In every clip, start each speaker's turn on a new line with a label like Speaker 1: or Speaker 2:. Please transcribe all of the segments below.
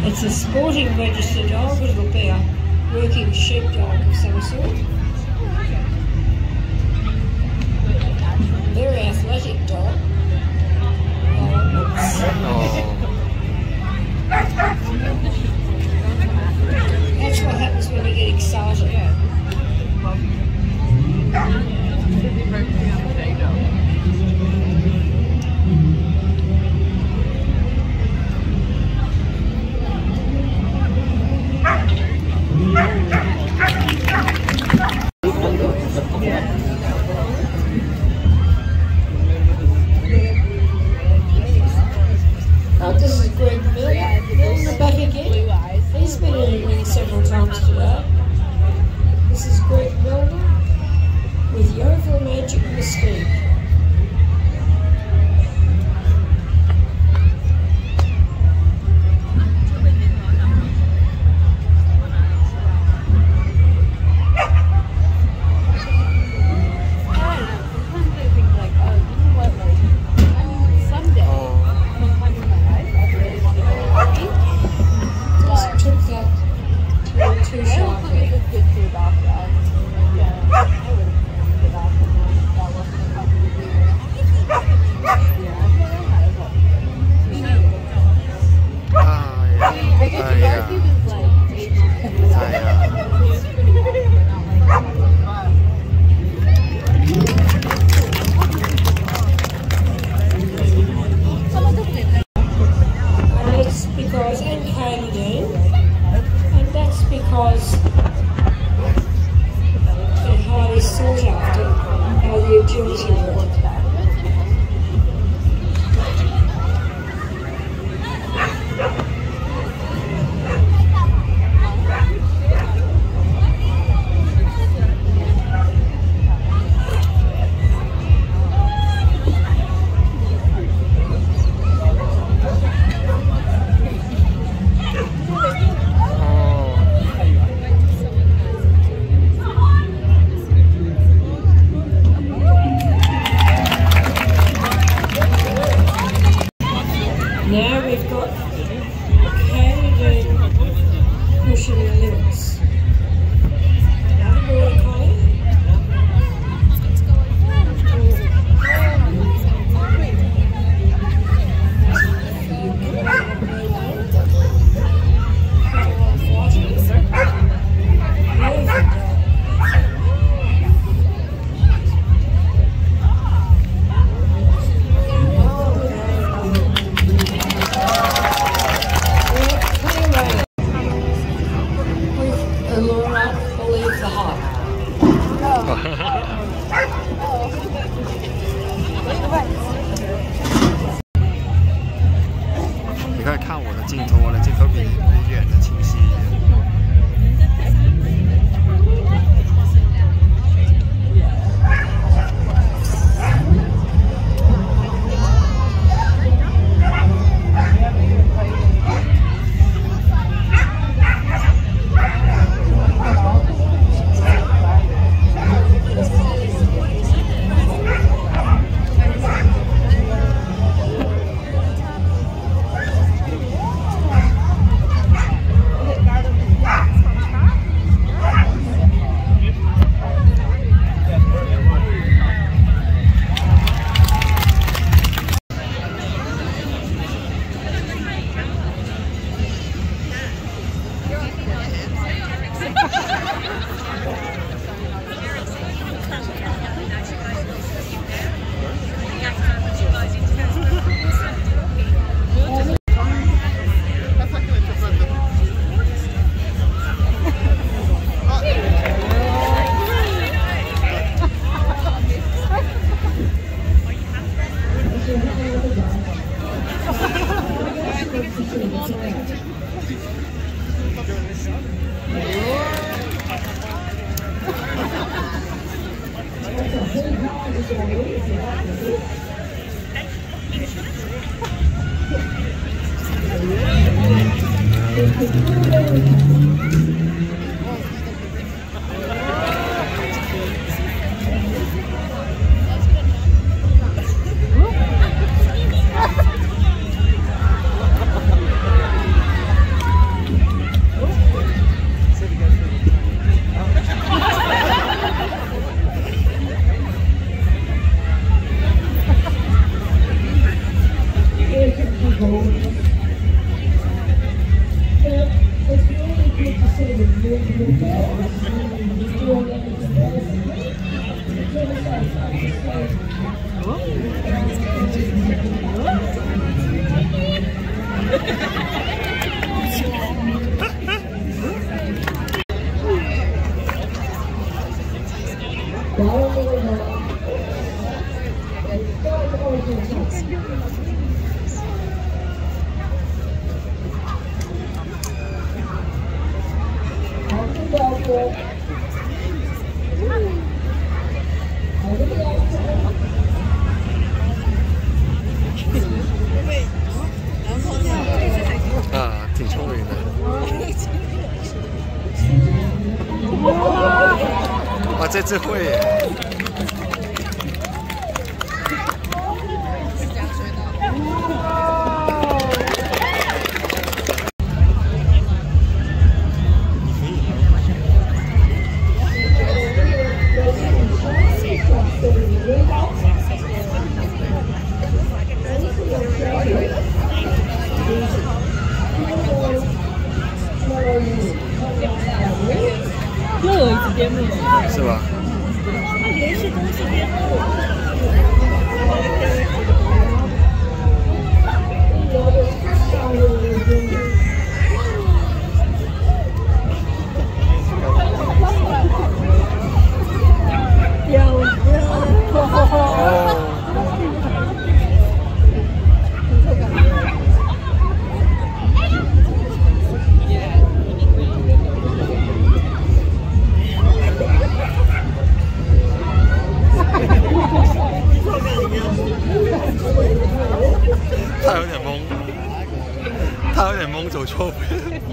Speaker 1: It's a sporting registered dog. It'll be a working sheepdog of some sort. Very athletic dog. That's what happens when you get excited. This is Greg Milner back again. He's been in the ring several times today. This is Greg Milner with Yeovil Magic Mystique. Now we've got Canada pushing the limits. Another border collie.
Speaker 2: 啊，挺聪明的。哇，这次会耶！
Speaker 3: 又有一次颠簸，
Speaker 2: 是吧？
Speaker 3: 它连续东西颠簸。
Speaker 2: 他有点懵，他有点懵，走错边。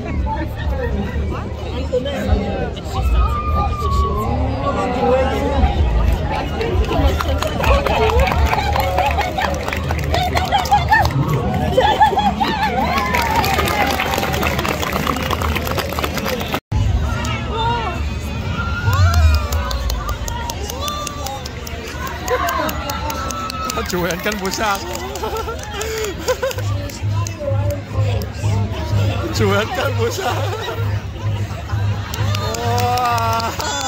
Speaker 2: 他主人跟不上。主人跟不上，哇！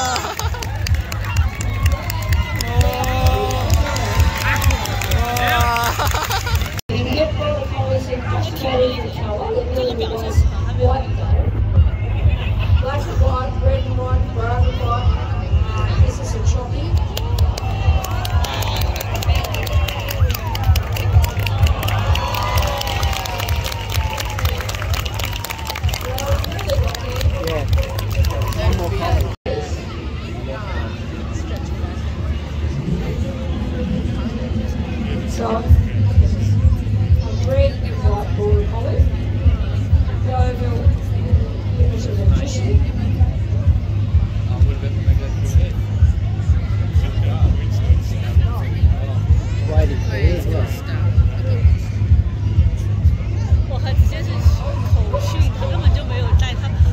Speaker 1: So, red and white border collie, Yeovil is a magician.
Speaker 3: 我还直接是口训，他根本就没有带他们。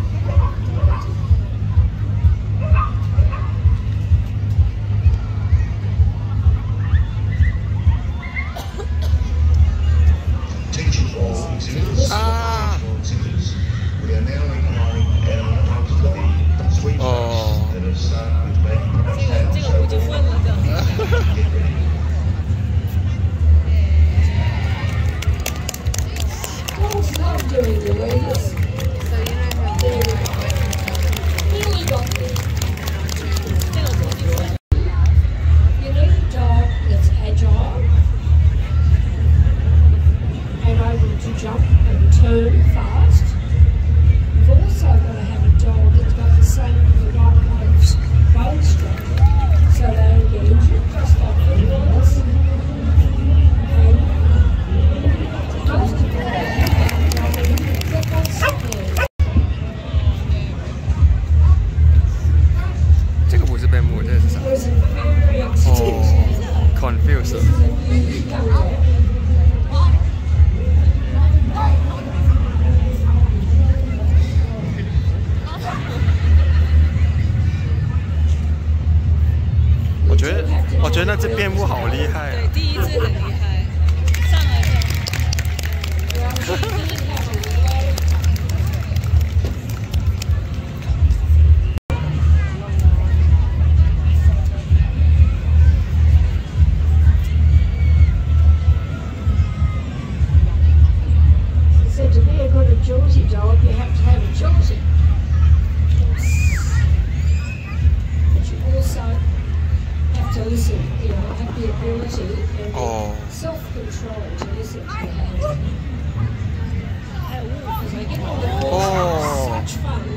Speaker 3: 这个我就问了的。
Speaker 1: Dogs love doing the waves. Really got this. You need a dog that's agile and able to jump and turn fast. You've also got to have a dog that's got the same right kind of bone structure so they don't get injured, just like everyone else. And most of the agility dog, you have to have agility. But you also have to listen, you know, have the ability and self-control to listen to your hand. Because they get on the horse, it's such fun.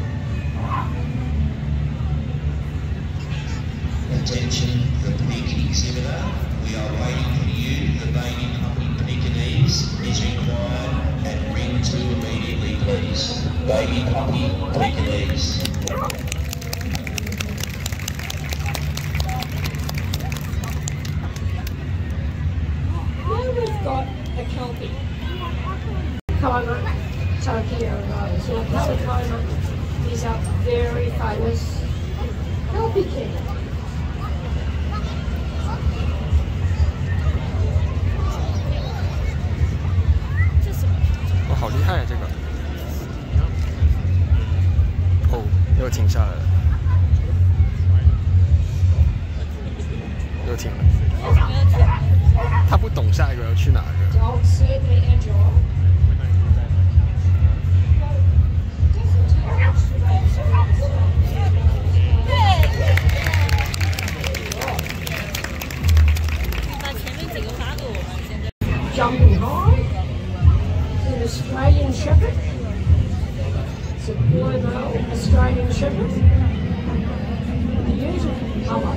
Speaker 4: Attention, the pig exhibitor. We are waiting for you. The baby puppy Pekingese is required at ring 2 immediately, please. Baby puppy Pekingese.
Speaker 1: Now we've got a Kelpie. Coma, Tokyo Rose. Now, Coma is a very famous Kelpie king.
Speaker 2: 哇，好厉害啊！这个。哦，又停下来了。又停了。他不懂下一个要去哪个。
Speaker 1: Dog certainly agile.
Speaker 3: 把前面几个发给我吧，现在。
Speaker 1: Jumping high. An Australian Shepherd. It's a Bluebell Australian Shepherd. Beautiful colour.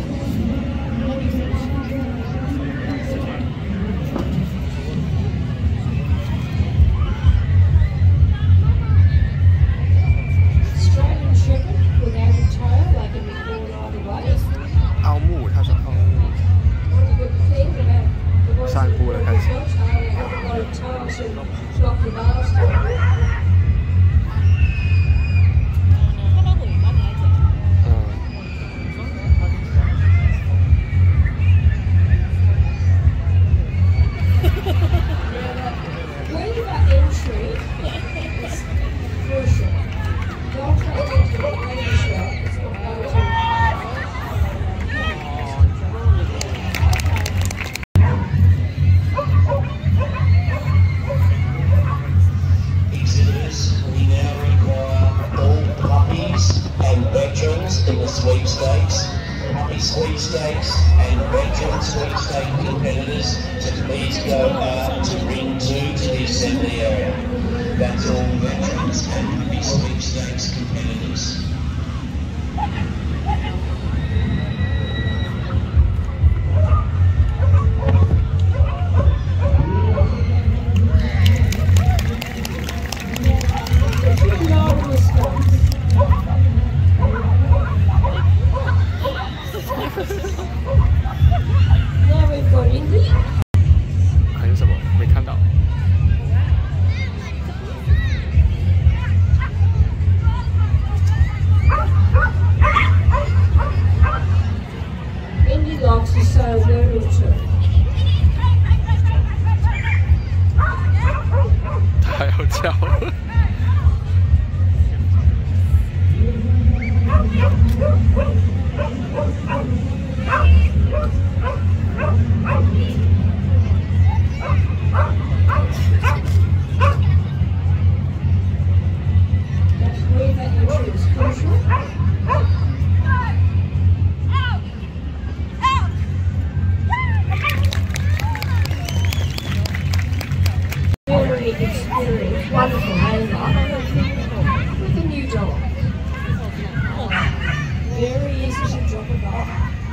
Speaker 1: Australian Shepherd without a tail, they can be born either way.
Speaker 2: 奥木，他说奥木。
Speaker 1: One good thing about the boys
Speaker 2: 散步了，开始。
Speaker 1: they haven't got a tail to block the bars to.
Speaker 3: 他老狗把你来讲。
Speaker 1: Waiver entry is crucial. Don't take it to the waiver shop. It's not going to.
Speaker 4: Exhibitors, we now require all puppies and veterans in the sweepstakes, puppy sweepstakes and veteran sweepstake competitors to please go out to ring 2 to the assembly area. That's all veterans and puppy sweepstakes competitors.
Speaker 1: Now we've got India.
Speaker 2: 还有什么？没看到。
Speaker 1: Indy likes to say a word or two.
Speaker 2: 他还要叫。
Speaker 1: That waiver entry is crucial. Very experienced, wonderful handler with a new dog. Very easy to drop a bar.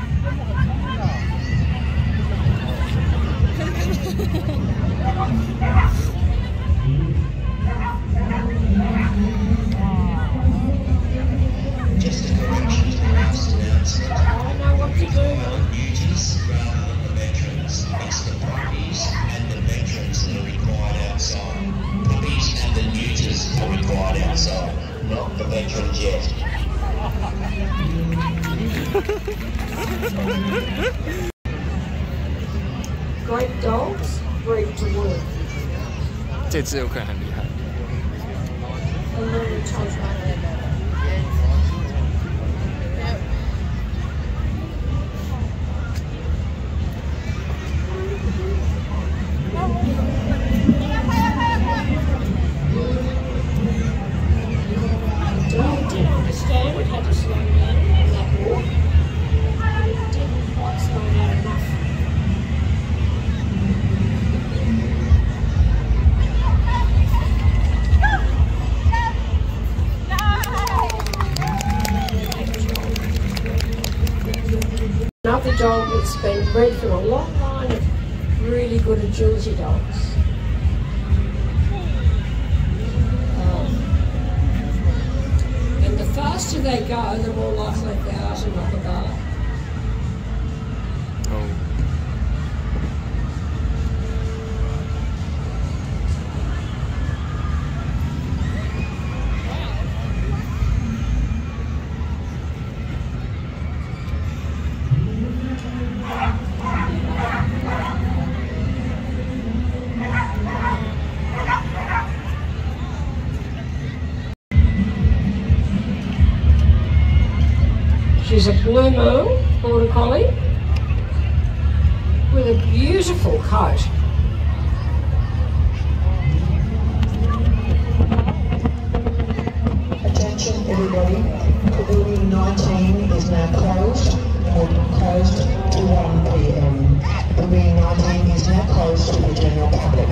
Speaker 4: Just a correction to the last announcement.
Speaker 1: I know what to do.
Speaker 4: Neuters rather than the veterans. It's the puppies and the veterans that are required outside. Puppies and the neuters are required outside, not the veterans yet.
Speaker 1: Great dogs breed to work.
Speaker 2: 这只有可能很厉害。
Speaker 1: And then we change my it's been bred from a long line of really good agility dogs. And the faster they go, the more likely they are to knock a bar. She's a Blue Moon Border Collie with a beautiful coat.
Speaker 4: Attention everybody, pavilion 19 is now closed, closed to 1 p.m. Pavilion 19 is now closed to the general public.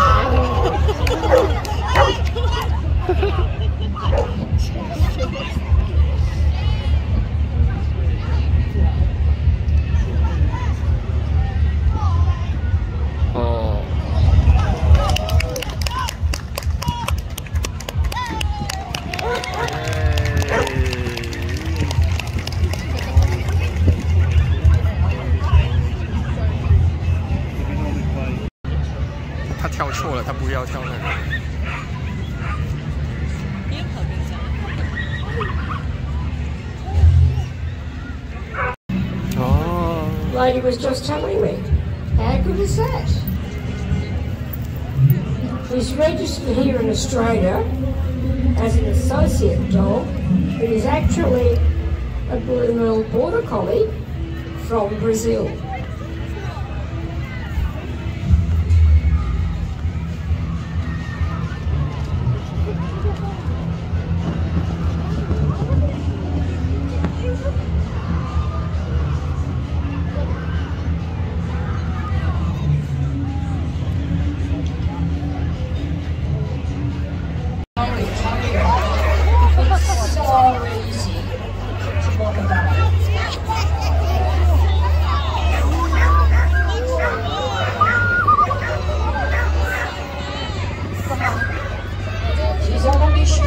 Speaker 2: 他跳错了，他不要跳那个。
Speaker 3: 边跑边讲。
Speaker 2: 哦。
Speaker 1: Lady was just telling me. How good is that? She's registered here in Australia as an associate dog. It is actually a Blue Moon Border Collie from Brazil. She's on a mission.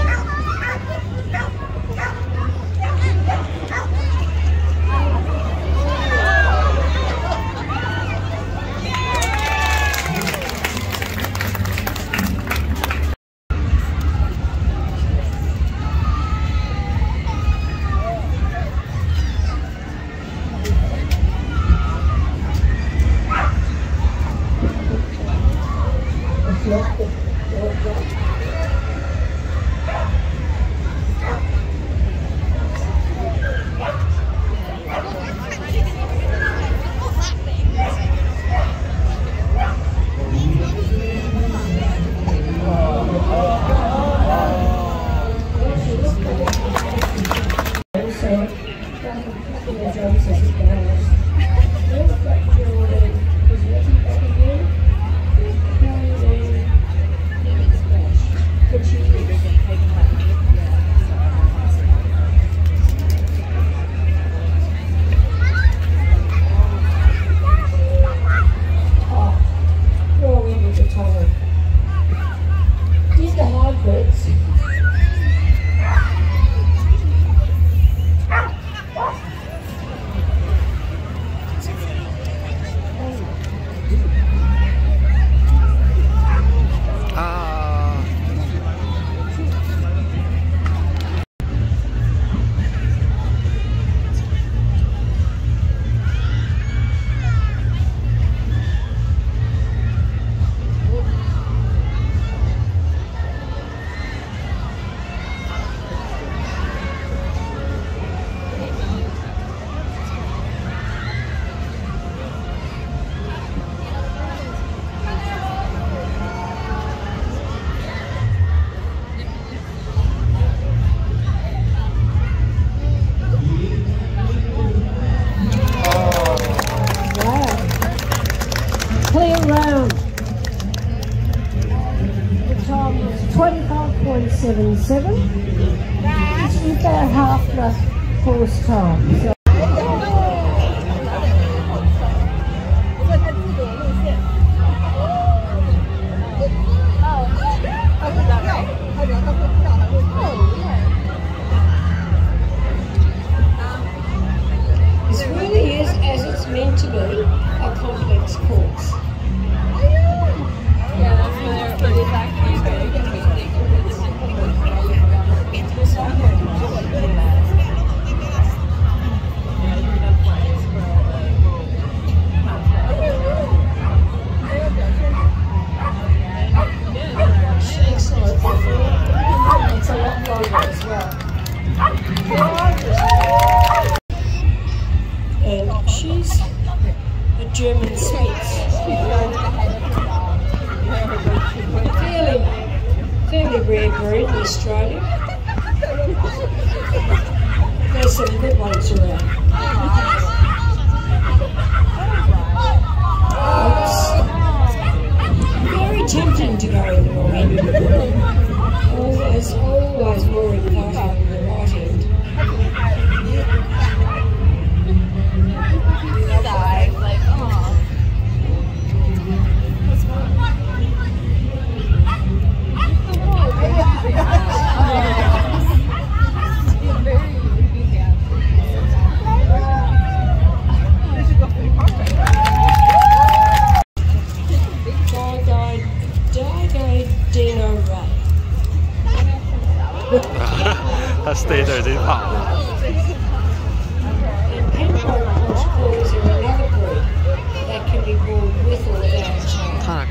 Speaker 1: These are hybrids. Clear round. The time is 25.77. It's about half the course time. So Australia. There's some good ones around. It's very tempting to go in the wrong end. Always more inviting on the right end.
Speaker 2: Stay 就已經跑。
Speaker 1: And Penfold Portugals are another breed that can be born with or without a child.
Speaker 2: 它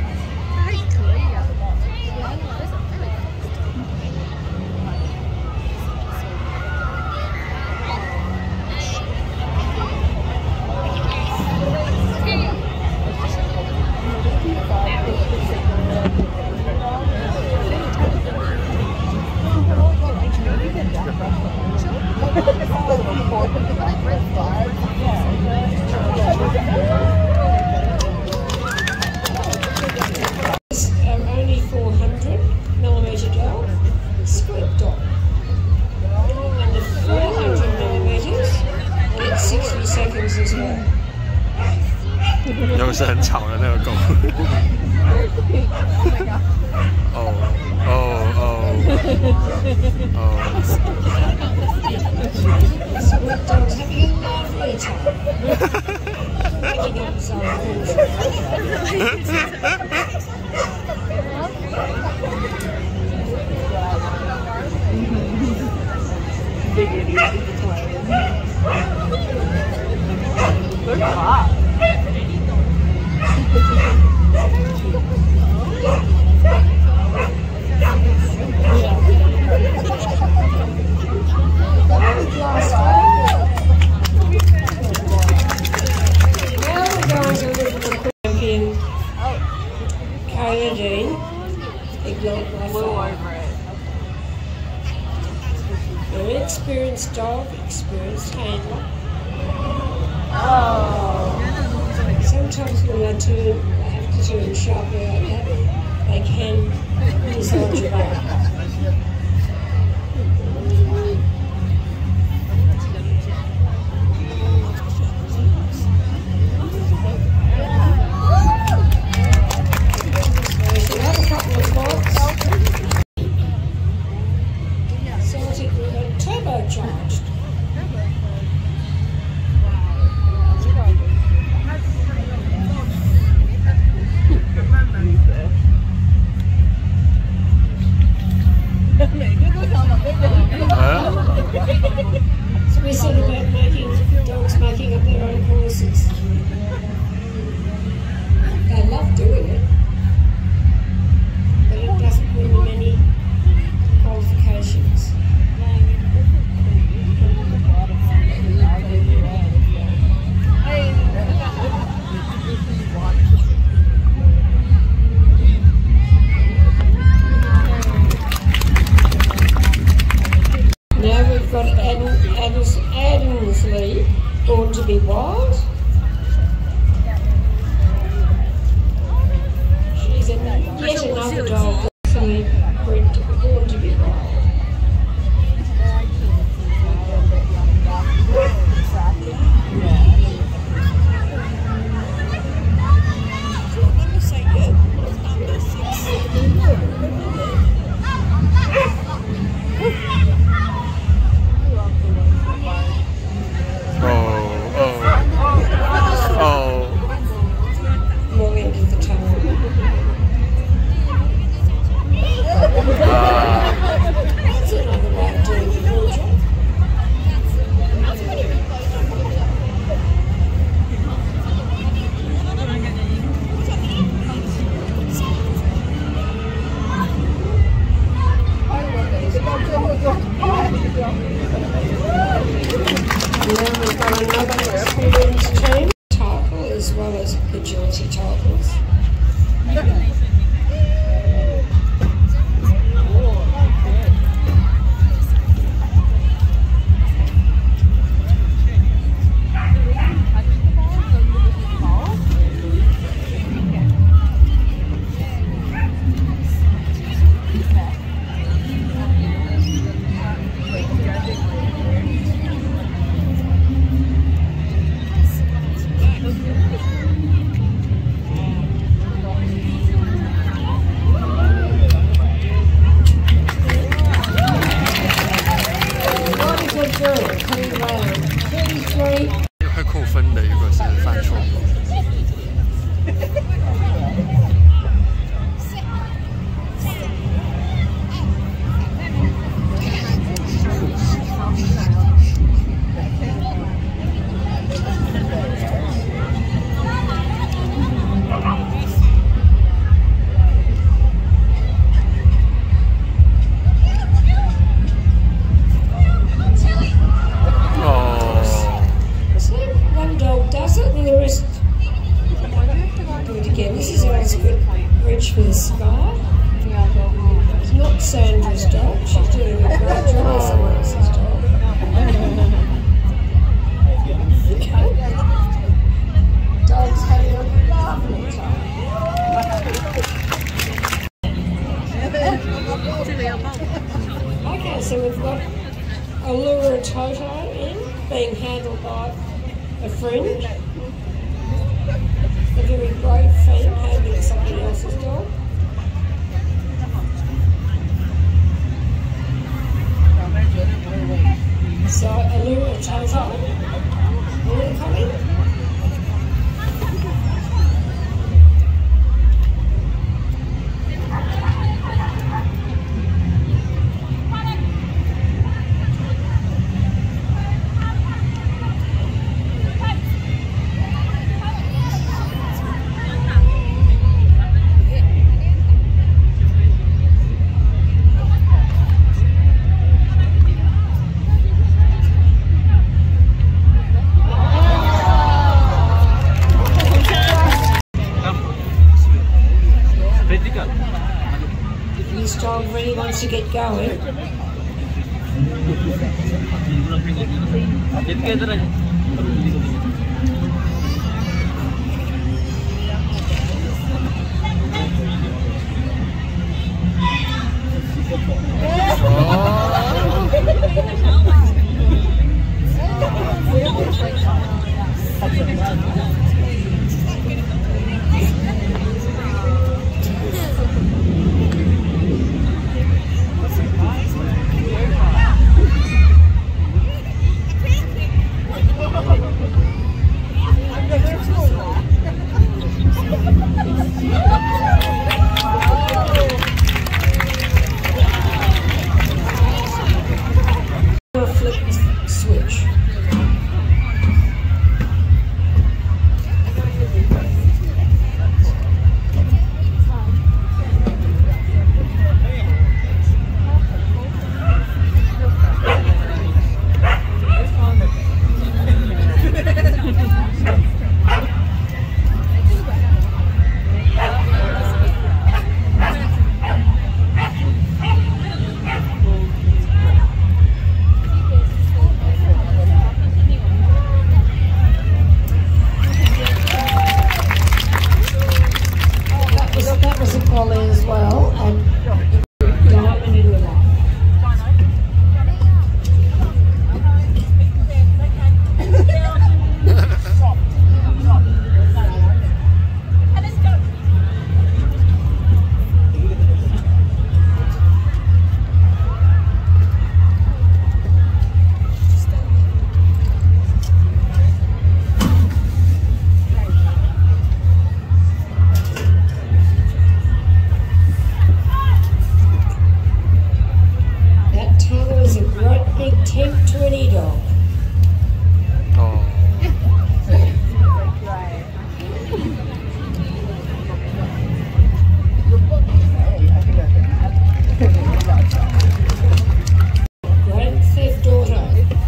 Speaker 1: only 400mm dog, split dog. And the 400mm gets 60 seconds as well.
Speaker 2: 又是很吵的那个狗。哦哦哦哦。
Speaker 1: Split dog's having a lovely time. Making up his own
Speaker 5: Good job.
Speaker 1: Very experienced dog, experienced handler. Sometimes when they have to turn sharply like that, they can dislodge your back. Turbocharged. So we said about dogs making up their own courses. They love doing it, but it doesn't bring them any qualifications. Now we've got Adamsley, born to be wild. She's yet another dog that's born to be wild. Okay, so we've got Allura Toto in, being handled by a friend. A very brave friend handling somebody else's dog. So Allura Toto, Allura coming. This dog really wants to get going. Switch. As well, and big 10-20 dog.
Speaker 2: Oh.
Speaker 1: Grand Theft Auto.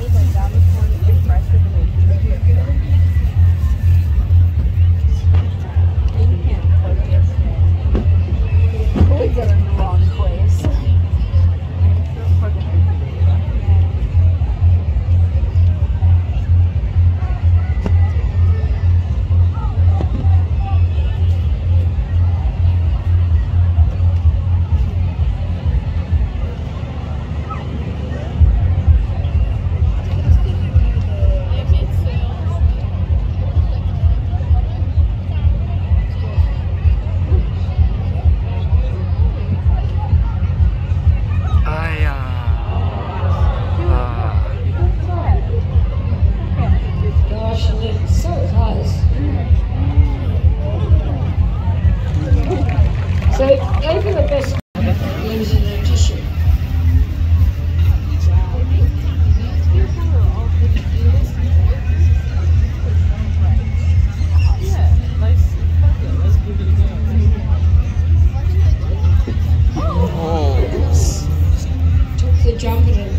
Speaker 1: So, over the best limited edition. Took the jump at